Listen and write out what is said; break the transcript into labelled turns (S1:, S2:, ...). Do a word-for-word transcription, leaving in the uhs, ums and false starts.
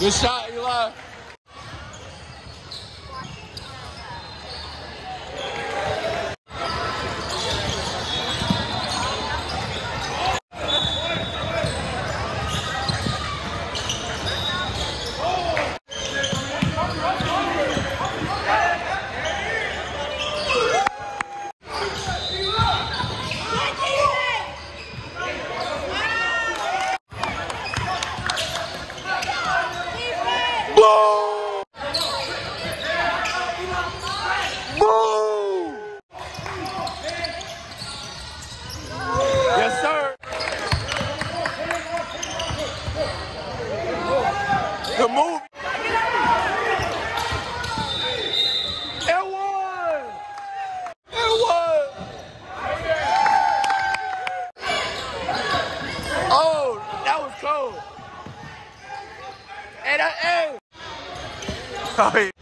S1: Good shot, Eli. Boom! Boom! Yes, sir. The move. It won! It won! Oh, that was cold. Hey, that, hey! Oh, yeah.